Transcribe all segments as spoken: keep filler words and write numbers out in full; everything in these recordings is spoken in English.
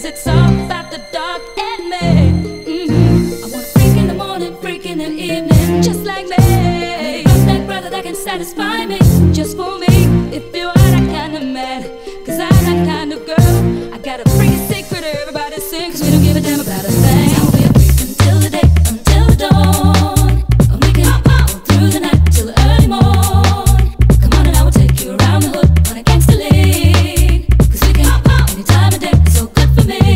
it's all about the dog and me. Mm-hmm. I want a freak in the morning, freak in the evening, just like me. I need a roughneck brother that can satisfy me, just for me. If you are that kind of man, cause I'm that kind of girl. I got a freaking secret everybody sing, cause we don't give a damn about a thing. I'll be a freak until the day, until the dawn, and we can hop out through the night till the early morn. Come on and I will take you around the hood on a gangster lean, cause we can hop out any time of day, it's so good for me.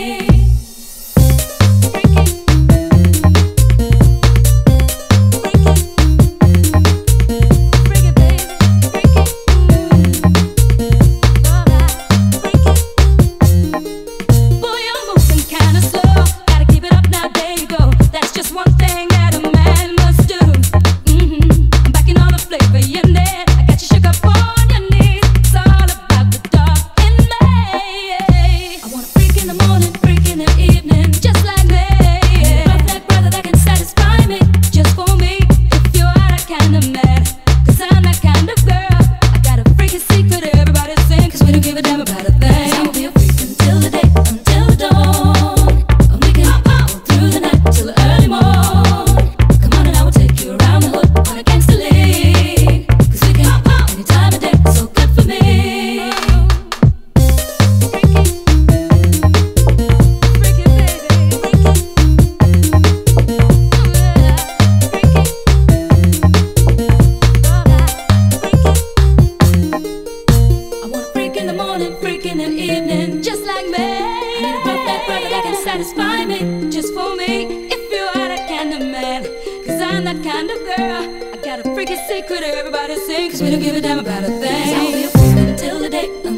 Satisfy me, just for me. If you are that kind of man, cause I'm that kind of girl. I got a freaking secret everybody sing, cause we don't give a damn about a thing. I'll be a freak until the day